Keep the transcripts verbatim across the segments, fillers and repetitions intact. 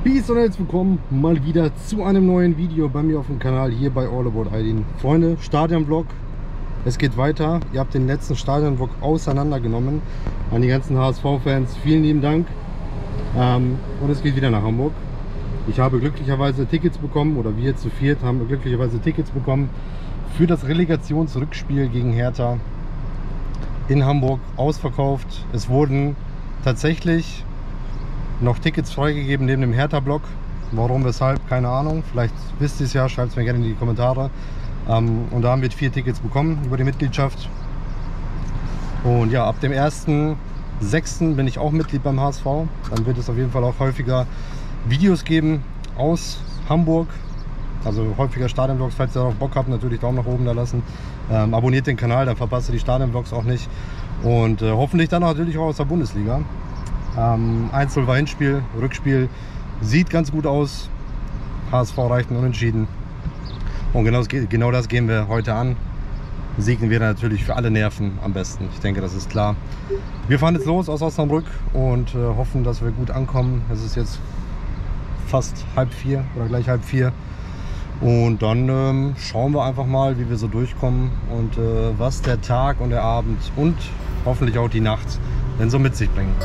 Peace und herzlich willkommen mal wieder zu einem neuen Video bei mir auf dem Kanal hier bei All About Aydin. Freunde, Stadionvlog, es geht weiter. Ihr habt den letzten Stadionvlog auseinandergenommen. An die ganzen H S V-Fans, vielen lieben Dank. Ähm, und es geht wieder nach Hamburg. Ich habe glücklicherweise Tickets bekommen, oder wir zu viert haben glücklicherweise Tickets bekommen für das Relegationsrückspiel gegen Hertha in Hamburg, ausverkauft. Es wurden tatsächlich noch Tickets freigegeben neben dem Hertha-Block. Warum, weshalb, keine Ahnung. Vielleicht wisst ihr es ja, schreibt es mir gerne in die Kommentare. Ähm, und da haben wir vier Tickets bekommen über die Mitgliedschaft. Und ja, ab dem ersten sechsten bin ich auch Mitglied beim H S V. Dann wird es auf jeden Fall auch häufiger Videos geben aus Hamburg. Also häufiger Stadionvlogs, falls ihr darauf Bock habt, natürlich Daumen nach oben da lassen. Ähm, abonniert den Kanal, dann verpasst ihr die Stadionvlogs auch nicht. Und äh, hoffentlich dann natürlich auch aus der Bundesliga. Ähm, eins zu null war Hinspiel, Rückspiel sieht ganz gut aus. H S V reicht ein Unentschieden. Und genau das, genau das gehen wir heute an. Siegen wir natürlich für alle Nerven am besten. Ich denke, das ist klar. Wir fahren jetzt los aus Osnabrück und äh, hoffen, dass wir gut ankommen. Es ist jetzt fast halb vier oder gleich halb vier. Und dann ähm, schauen wir einfach mal, wie wir so durchkommen und äh, was der Tag und der Abend und hoffentlich auch die Nacht denn so mit sich bringen.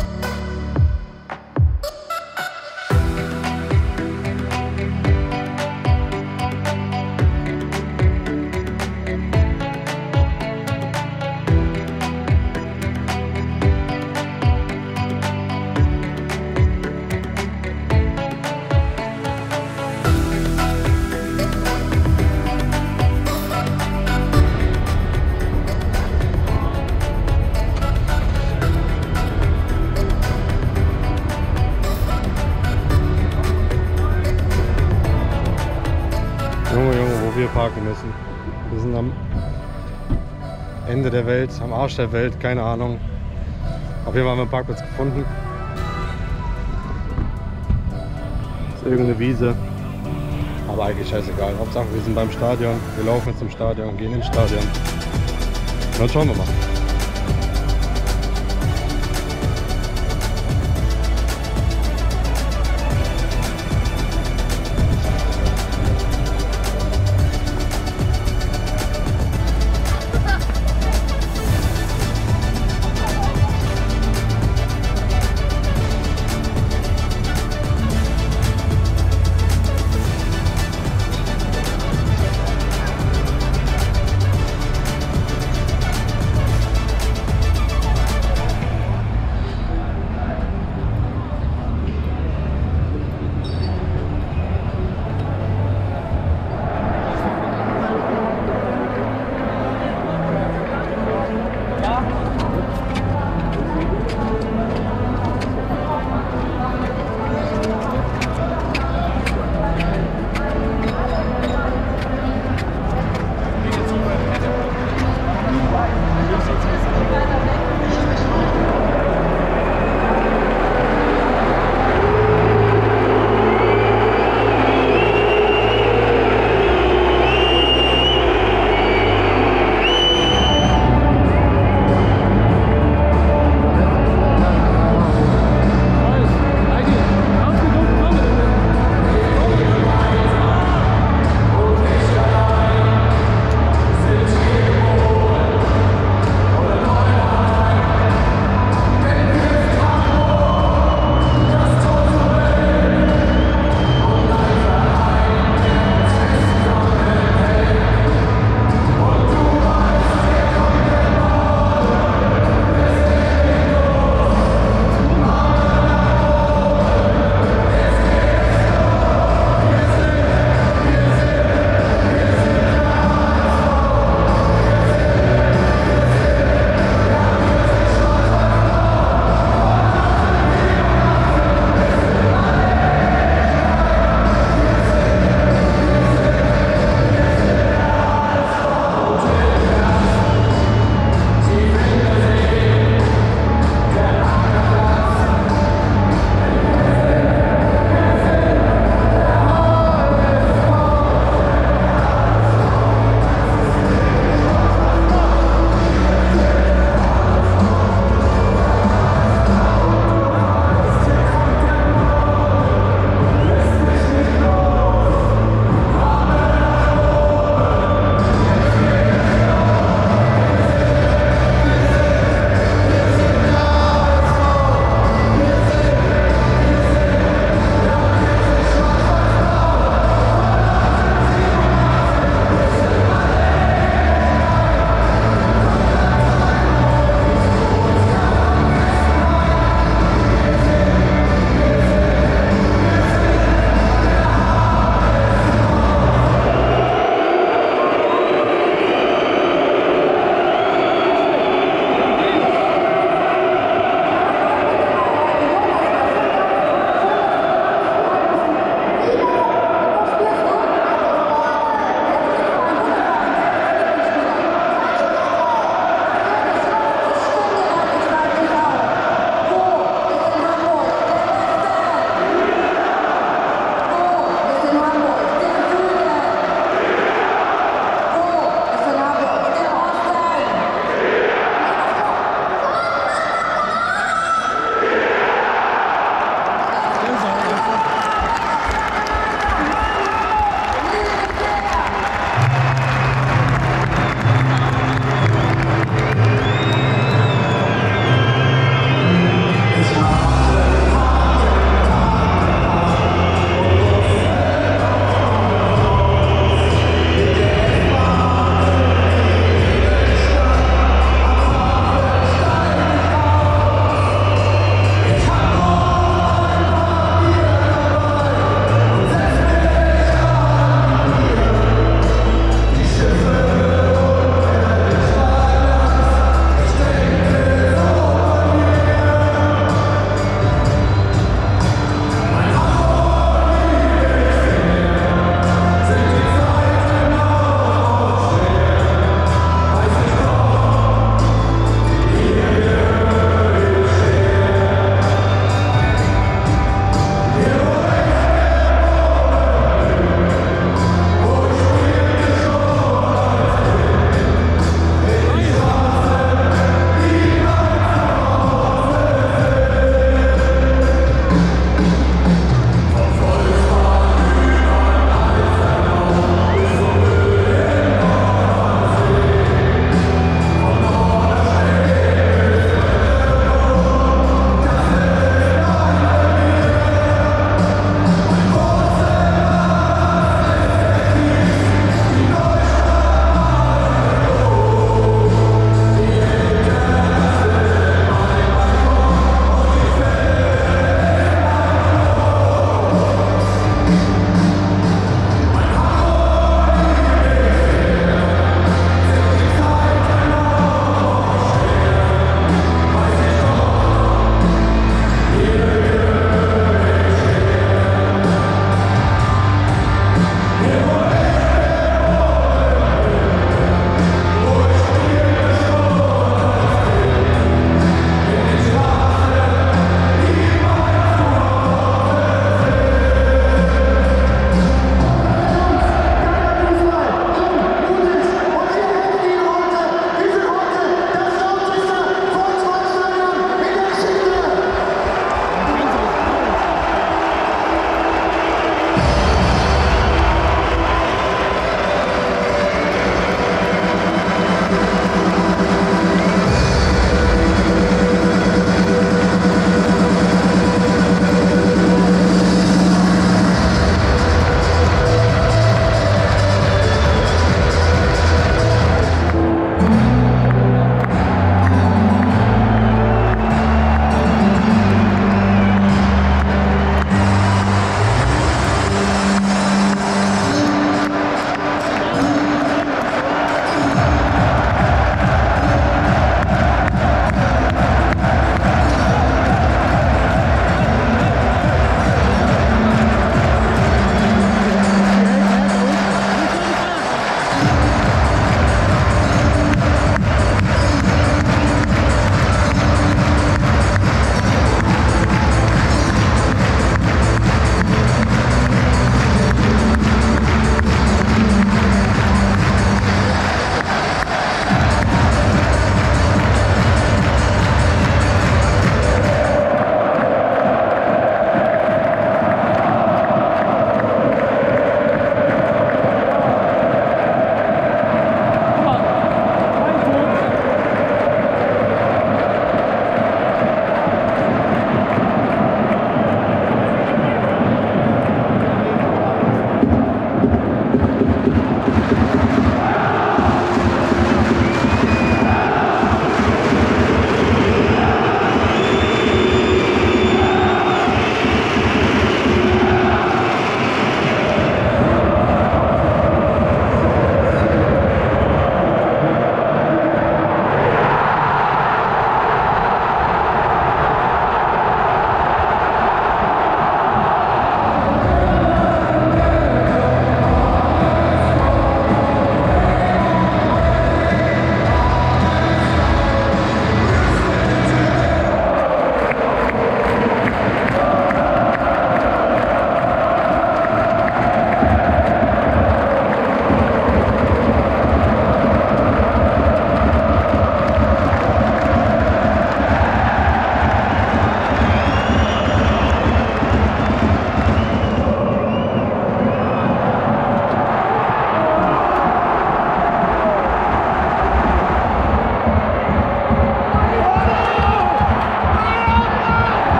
Junge, Junge, wo wir parken müssen. Wir sind am Ende der Welt, am Arsch der Welt, keine Ahnung. Auf jeden Fall haben wir einen Parkplatz gefunden. Das ist irgendeine Wiese. Aber eigentlich scheißegal. Hauptsache wir sind beim Stadion. Wir laufen jetzt zum Stadion, gehen ins Stadion. Dann schauen wir mal.